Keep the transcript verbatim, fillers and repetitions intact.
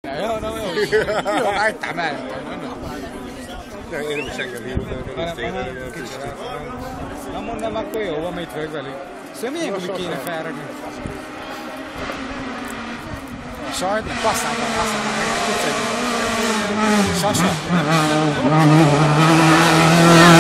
Jó, no, jó. Jó, hagytál el. Én nem is engem hívott. Na mondom, akkor jó, van mit vagyok velük. Szóval milyen hogy kéne felragni? Sajt, passzáltam, passzáltam. Sasa.